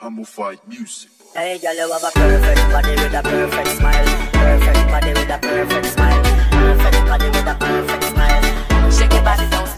I'ma fight music. Hey girl, you have a perfect body with a perfect smile. Perfect body with a perfect smile. Perfect body with a perfect smile. Shake your body, don't